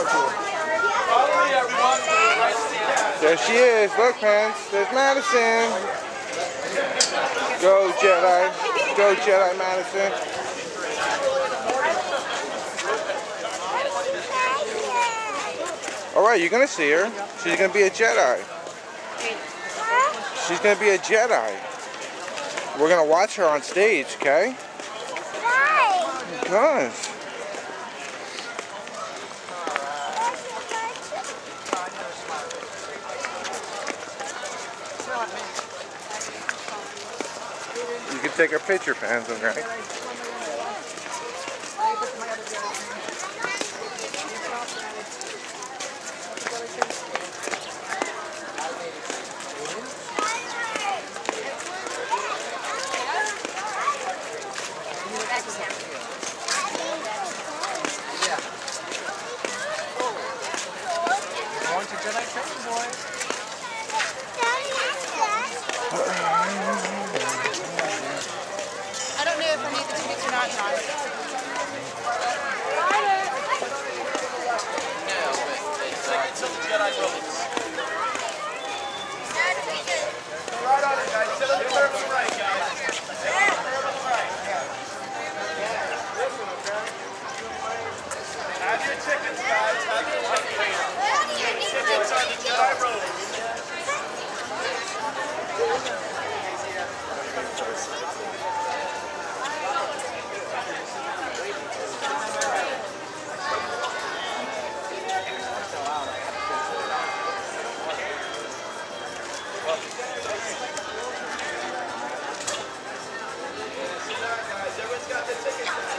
There she is. Look, man. There's Madison. Go, Jedi. Go, Jedi Madison. Alright, you're going to see her. She's going to be a Jedi. She's going to be a Jedi. We're going to watch her on stage, okay? Why? Because. You can take a picture, fans, alright?